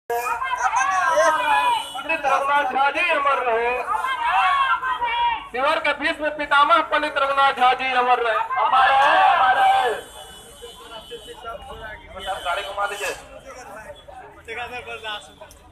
पंडित रघुनाथ झा जी अमर रहे। शिवहर के भीष्म पितामह पंडित रघुनाथ झा जी अमर रहे। गाड़ी घुमा दीजिए।